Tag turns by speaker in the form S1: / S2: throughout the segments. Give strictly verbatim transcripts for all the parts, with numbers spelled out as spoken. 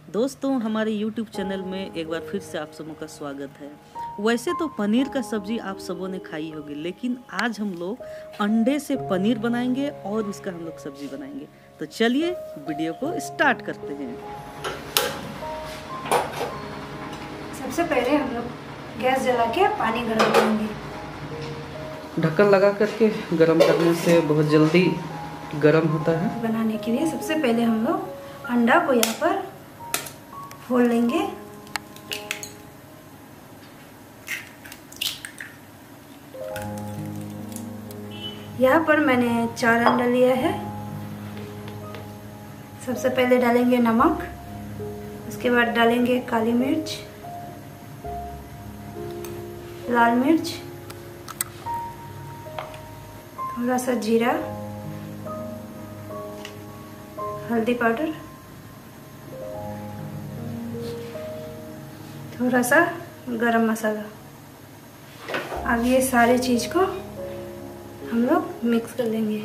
S1: दोस्तों, हमारे YouTube channel में एक बार फिर से आप सबों का स्वागत है। वैसे तो पनीर का सब्जी आप सबों ने खाई होगी, लेकिन आज हम लोग अंडे से पनीर बनाएंगे और उसका हम लोग सब्जी बनाएंगे। तो चलिए वीडियो को स्टार्ट करते हैं।
S2: सबसे पहले हम लोग गैस जला के पानी गर्म करेंगे।
S1: ढक्कन लगा करके गर्म करने से बहुत जल्दी गर्म होता है।
S2: बनाने के लिए सबसे पहले हम लोग अंडा को यहाँ पर फोड़ लेंगे। यहाँ पर मैंने चार अंडा लिया है। सबसे पहले डालेंगे नमक, उसके बाद डालेंगे काली मिर्च, लाल मिर्च, थोड़ा सा जीरा, हल्दी पाउडर, थोड़ा सा गरम मसाला। अब ये सारे चीज़ को हम लोग मिक्स कर लेंगे।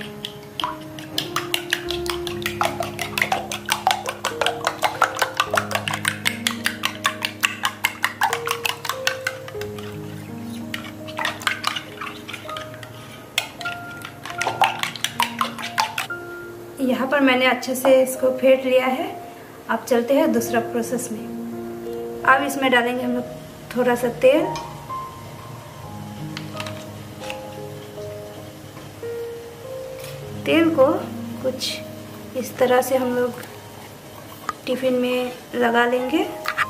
S2: यहाँ पर मैंने अच्छे से इसको फेंट लिया है। अब चलते हैं दूसरा प्रोसेस में। अब इसमें डालेंगे हम लोग थोड़ा सा तेल, तेल को कुछ इस तरह से हम लोग टिफिन में लगा लेंगे।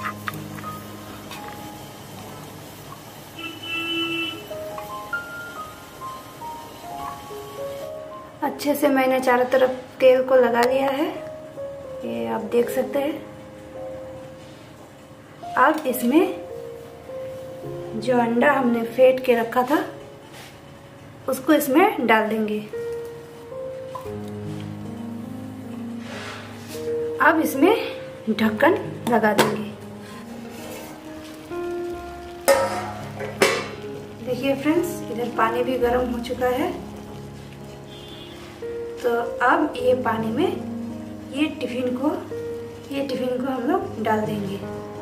S2: अच्छे से मैंने चारों तरफ तेल को लगा लिया है, ये आप देख सकते हैं। अब इसमें जो अंडा हमने फेंट के रखा था उसको इसमें डाल देंगे। अब इसमें ढक्कन लगा देंगे। देखिए फ्रेंड्स, इधर पानी भी गर्म हो चुका है। तो अब ये पानी में ये टिफिन को ये टिफिन को हम लोग डाल देंगे।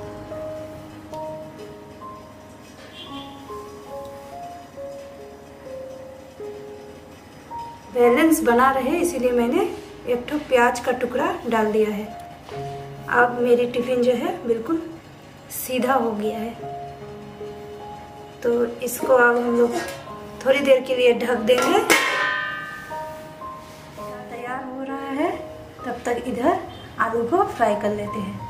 S2: बैलेंस बना रहे इसीलिए मैंने एक ठो प्याज का टुकड़ा डाल दिया है। अब मेरी टिफिन जो है बिल्कुल सीधा हो गया है। तो इसको अब हम लोग थोड़ी देर के लिए ढक देंगे। तैयार हो रहा है, तब तक इधर आलू को फ्राई कर लेते हैं।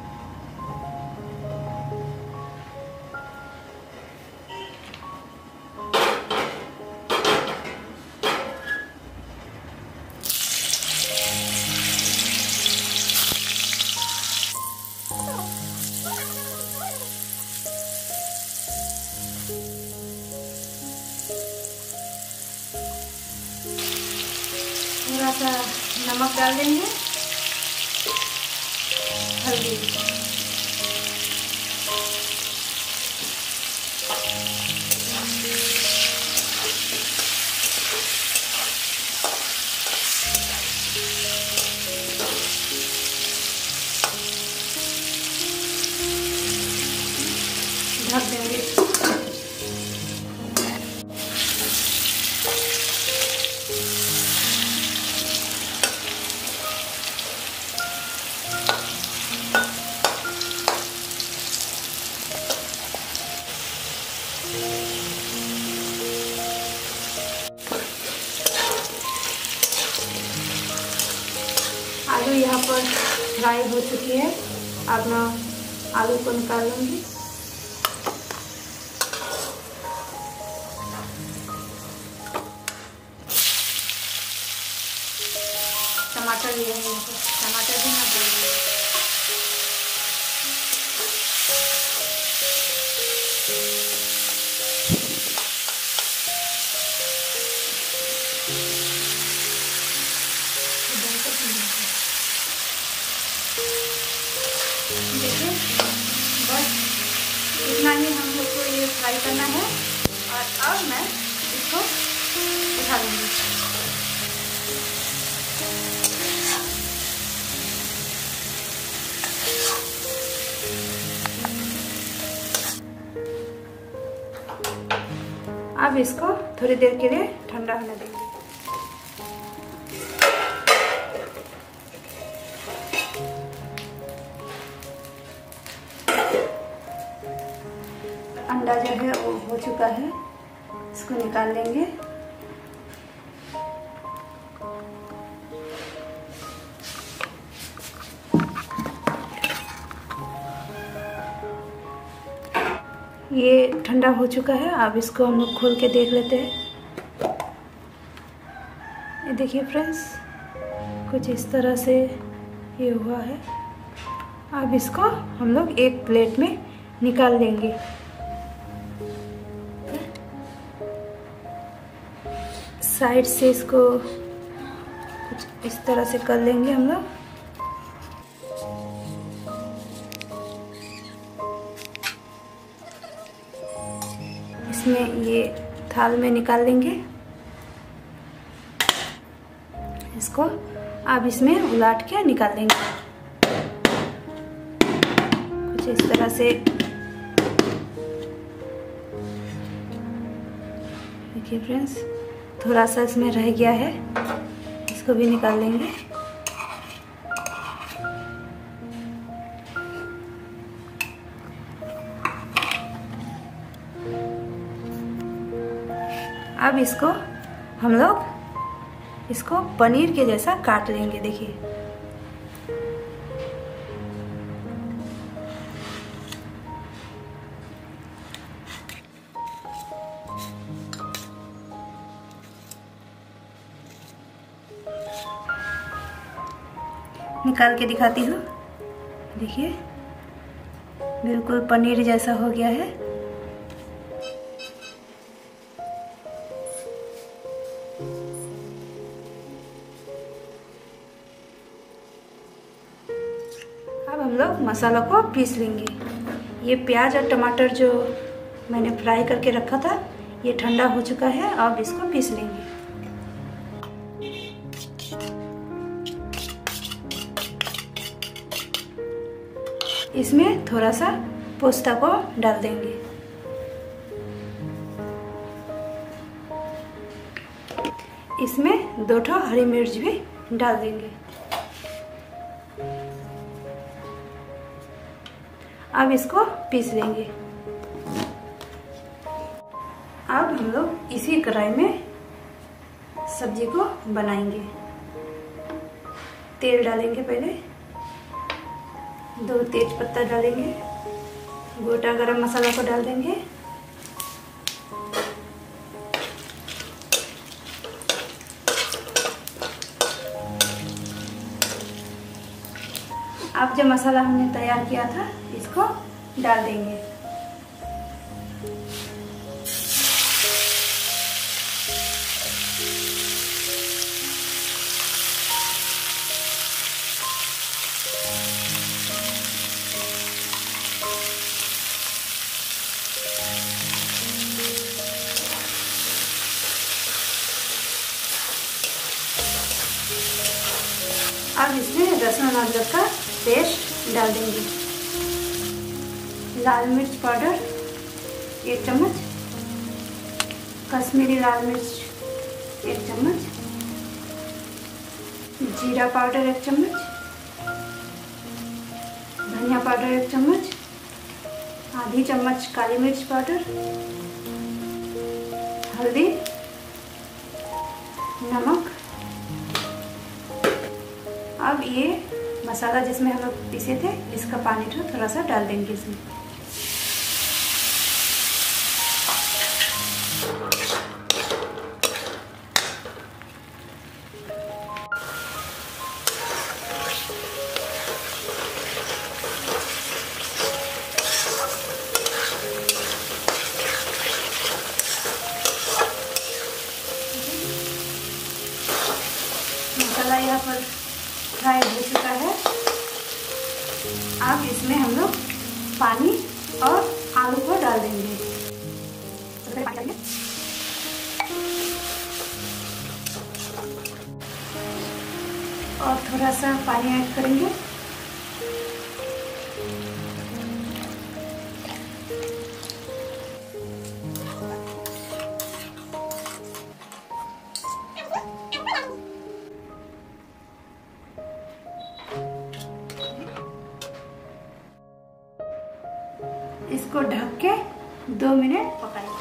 S2: थोड़ा सा नमक डाल देंगे, हल्दी, ढक देंगे। आलू यहाँ पर फ्राई हो चुकी है। अब मैं आलू को निकाल लूँगी। टमाटर लिया है, यहाँ पर टमाटर भी ना डालेंगे। देखिए, बस इतना ही हम लोग को ये फ्राई करना है। और अब मैं इसको उठा लूँगी। अब इसको थोड़ी देर के लिए ठंडा होने देंगे। अंडा जो है वो हो चुका है, इसको निकाल लेंगे। ये ठंडा हो चुका है, अब इसको हम लोग खोल के देख लेते हैं। ये देखिए फ्रेंड्स, कुछ इस तरह से ये हुआ है। अब इसको हम लोग एक प्लेट में निकाल लेंगे। साइड से इसको कुछ इस तरह से कर लेंगे हम लोग। इसमें ये थाल में निकाल लेंगे इसको। अब इसमें उलट के निकाल लेंगे कुछ इस तरह से। देखिए फ्रेंड्स, थोड़ा सा इसमें रह गया है, इसको भी निकाल लेंगे। अब इसको हम लोग इसको पनीर के जैसा काट लेंगे। देखिए निकाल के दिखाती हूँ। देखिए बिल्कुल पनीर जैसा हो गया है। अब हम लोग मसाला को पीस लेंगे। ये प्याज और टमाटर जो मैंने फ्राई करके रखा था, ये ठंडा हो चुका है। अब इसको पीस लेंगे। इसमें थोड़ा सा पोस्ता को डाल देंगे। इसमें दो ठो हरी मिर्च भी डाल देंगे। अब इसको पीस लेंगे। अब हम लोग इसी कढ़ाई में सब्जी को बनाएंगे। तेल डालेंगे, पहले दो तेज पत्ता डालेंगे, गोटा गरम मसाला को डाल देंगे, अब जो मसाला हमने तैयार किया था इसको डाल देंगे। अब इसमें लहसुन अदरक का पेस्ट डाल देंगे। लाल मिर्च पाउडर एक चम्मच, कश्मीरी लाल मिर्च एक चम्मच, जीरा पाउडर एक चम्मच, धनिया पाउडर एक चम्मच, आधी चम्मच काली मिर्च पाउडर, हल्दी, नमक। अब ये मसाला जिसमें हम लोग पीसे थे, इसका पानी थोड़ा सा डाल देंगे इसमें। मसाला यहाँ पर फ्राई हो चुका है। अब इसमें हम लोग पानी और आलू को डाल देंगे। और थोड़ा सा पानी ऐड करेंगे। इसको ढक के दो मिनट पकाएंगे।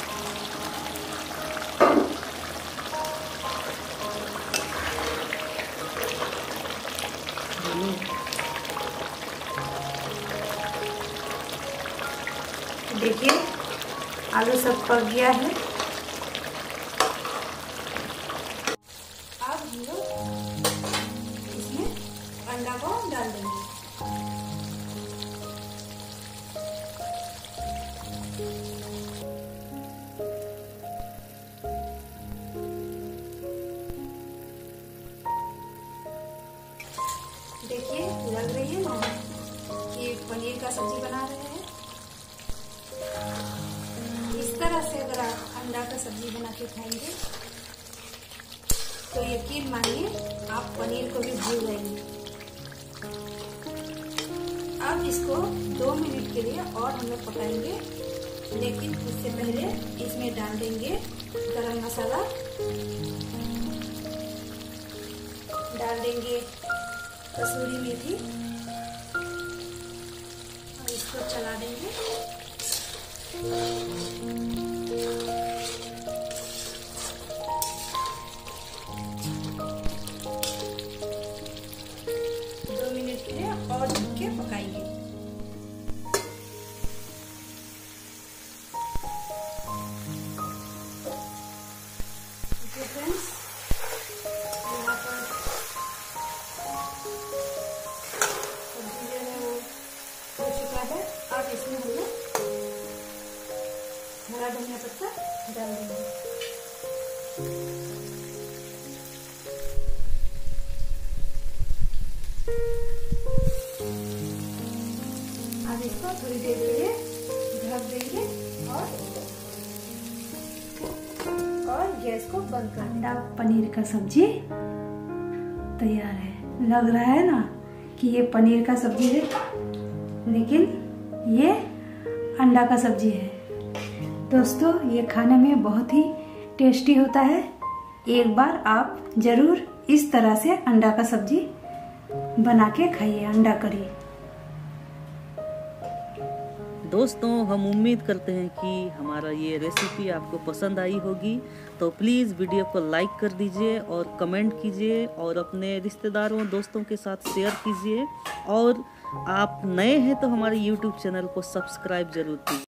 S2: देखिए आलू सब पक गया है। अब हम लोग इसमें अंडा को डाल देंगे। देखिए लग रही है ना कि पनीर का सब्जी बना रहे हैं। इस तरह से अगर आप अंडा का सब्जी बना के खाएंगे तो यकीन मानिए आप पनीर को भी भूल जाएंगे। अब इसको दो मिनट के लिए और हम लोग पकाएंगे, लेकिन उससे पहले इसमें डाल देंगे गरम मसाला, डाल देंगे कसूरी मेथी और इसको चला देंगे। दो मिनट के लिए और ढक के पकाएंगे। ओके फ्रेंड्स, यहाँ पर सब्जी जो है वो हो चुका है। अब इसमें हम लोग हरा धनिया पत्ता डाल देंगे। अब इसको थोड़ी देर के लिए ढक देंगे और और गैस को बंद कर देंगे। अंडा पनीर का सब्जी तैयार है। लग रहा है ना कि ये पनीर का सब्जी है, लेकिन ये अंडा का सब्जी है। दोस्तों ये खाने में बहुत ही टेस्टी होता है। एक बार आप जरूर इस तरह से अंडा का सब्जी बना के खाइए, अंडा करी।
S1: दोस्तों हम उम्मीद करते हैं कि हमारा ये रेसिपी आपको पसंद आई होगी, तो प्लीज़ वीडियो को लाइक कर दीजिए और कमेंट कीजिए और अपने रिश्तेदारों दोस्तों के साथ शेयर कीजिए। और आप नए हैं तो हमारे यूट्यूब चैनल को सब्सक्राइब जरूर कीजिए।